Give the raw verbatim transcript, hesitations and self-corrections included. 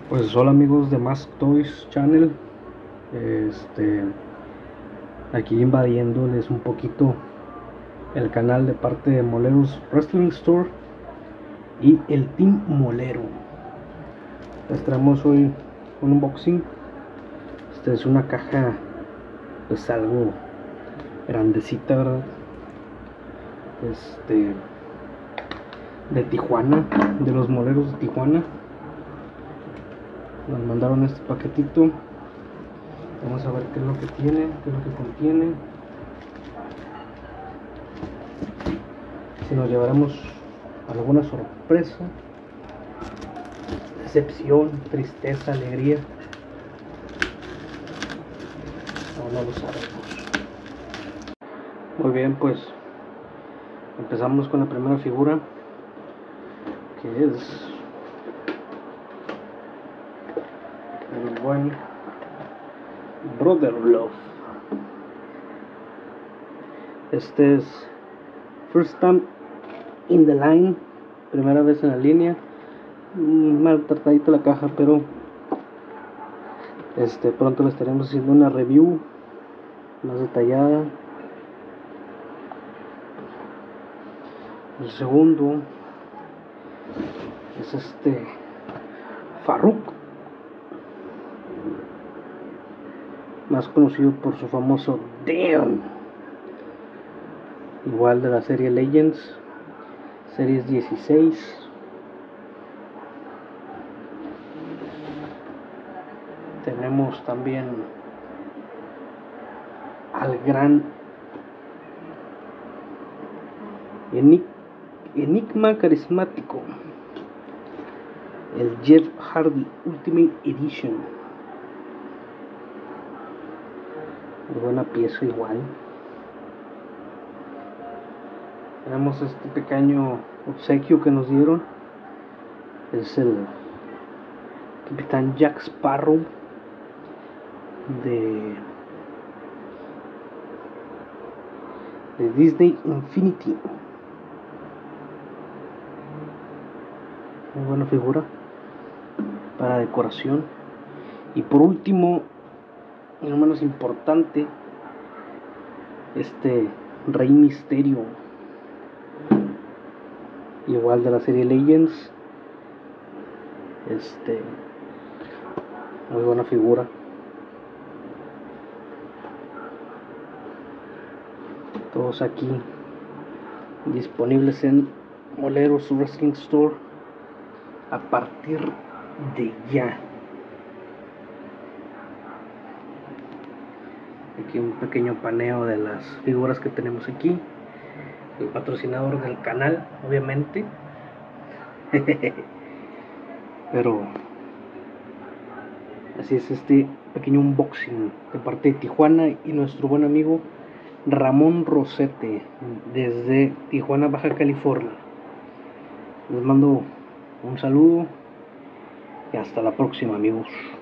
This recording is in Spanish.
Pues hola amigos de Mask Toys Channel, este, aquí invadiéndoles un poquito el canal de parte de Moleros Wrestling Store y el Team Molero. Les traemos hoy un unboxing. Esta es una caja pues algo grandecita, ¿verdad? Este, de Tijuana, de los Moleros de Tijuana. Nos mandaron este paquetito. Vamos a ver qué es lo que tiene, qué es lo que contiene. Si nos llevaremos alguna sorpresa, decepción, tristeza, alegría. No, no lo sabemos. Muy bien, pues empezamos con la primera figura, que es el buen Brother Love. Este es First Time in the Line, primera vez en la línea. Mal tratadita la caja, pero este pronto le estaremos haciendo una review más detallada. El segundo es este Farouk, más conocido por su famoso Damn, igual de la serie Legends, series dieciséis. Tenemos también al gran Enigma carismático, el Jeff Hardy Ultimate Edition. Muy buena pieza igual. Tenemos este pequeño obsequio que nos dieron. Es el Capitán Jack Sparrow de, de Disney Infinity. Muy buena figura para decoración. Y por último, y no menos importante, este Rey Misterio, igual de la serie Legends. Este, muy buena figura. Todos aquí disponibles en Moleros Wrestling Store a partir de ya. Aquí un pequeño paneo de las figuras que tenemos aquí. El patrocinador del canal, obviamente. Pero así es este pequeño unboxing de parte de Tijuana y nuestro buen amigo Ramón Rosete desde Tijuana, Baja California. Les mando un saludo y hasta la próxima, amigos.